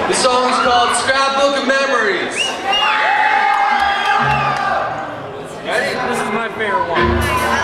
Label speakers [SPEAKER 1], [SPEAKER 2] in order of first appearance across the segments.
[SPEAKER 1] The song's called Scrapbook of Memories. Ready?
[SPEAKER 2] This is my favorite one.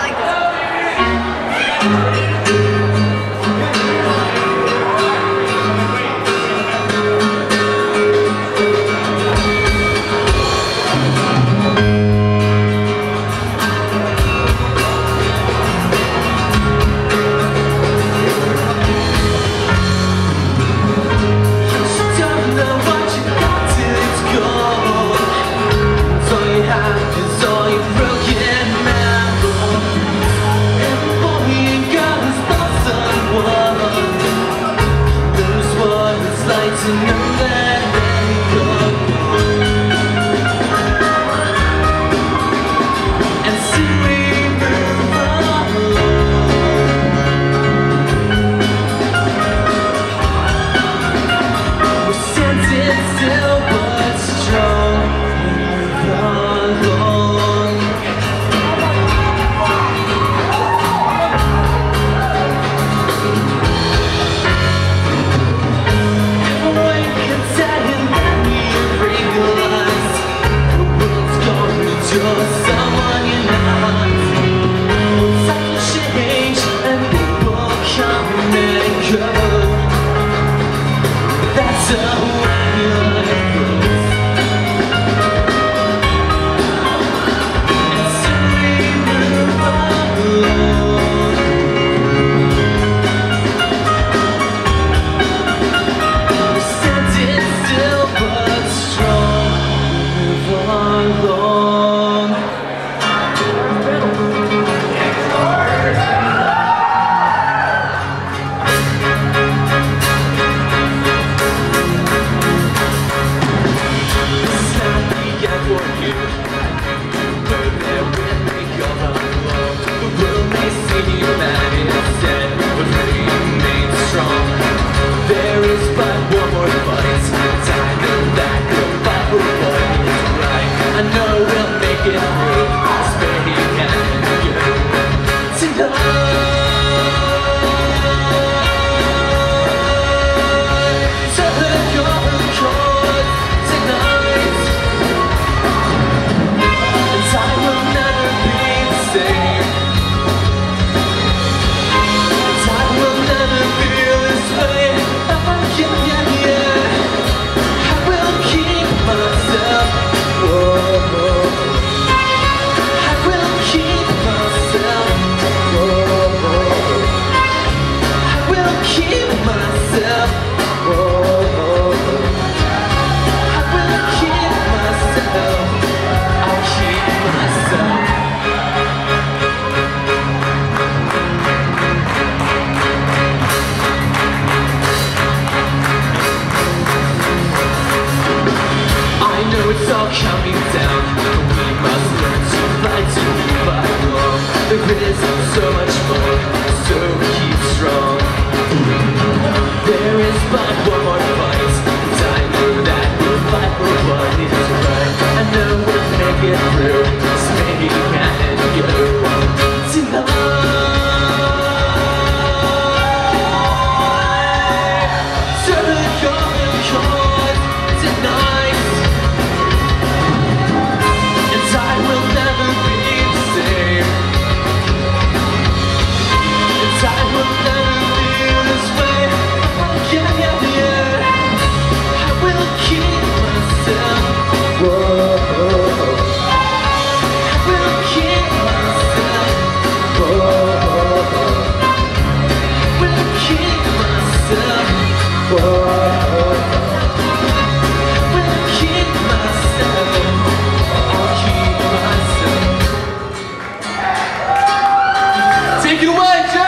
[SPEAKER 3] So much more, so keep strong. There is but one more fight, and I know that we'll fight for what is right. I know we'll make it through, so maybe we can go on tonight. To the golden chord tonight, and time will never be the same. Time will never feel this way. Yeah, yeah, yeah. I will keep myself. Whoa. I will keep myself. Whoa. I will keep myself. Whoa. I will keep myself. I'll keep myself.
[SPEAKER 1] Take it away, Joe!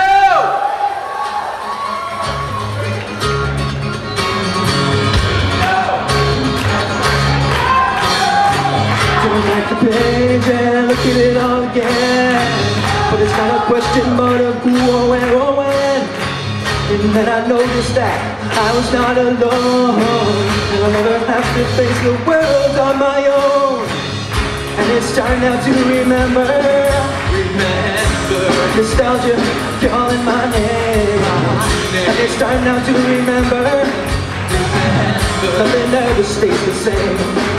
[SPEAKER 3] Turn back the page and look at it all again. But it's not a question but of who or where or when. And then I noticed that I was not alone, and I'll never have to face the world on my own. And it's time now to remember nostalgia calling my name. And it's time now to remember Nothing ever stays the same.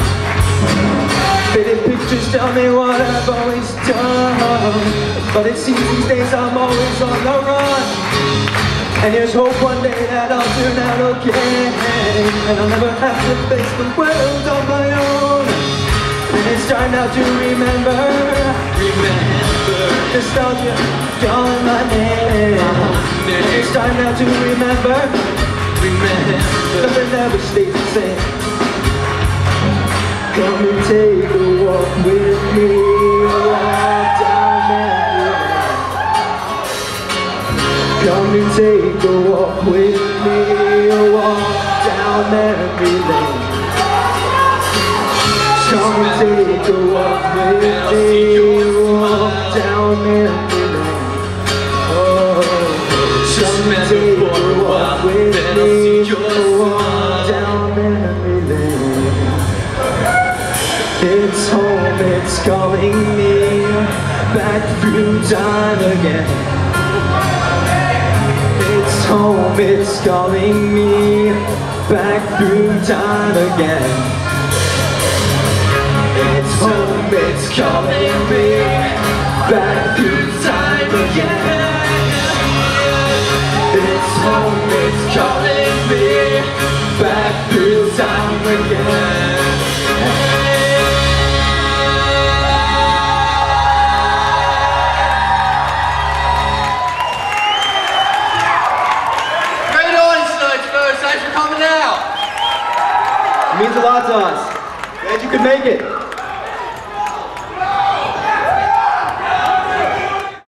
[SPEAKER 3] Faded pictures tell me what I've always done, but it seems these days I'm always on the run. And here's hope one day that I'll turn out okay, and I'll never have to face the world on my own. And it's time now to remember nostalgia calling my name. And it's time now to remember nothing ever stays the same. Come and take a walk with me, walk down memory lane. Come and take a walk with me, walk down memory lane. Come and take a walk with me, walk down memory lane. Oh, come and take a walk with me, walk down memory lane. It's home, it's calling me back through time again. It's home, it's calling me back through time again. It's home, it's calling me back through time again. It's home, it's calling me back through time again.
[SPEAKER 1] Thanks for coming out.
[SPEAKER 3] It means a lot to us. Glad you could make it.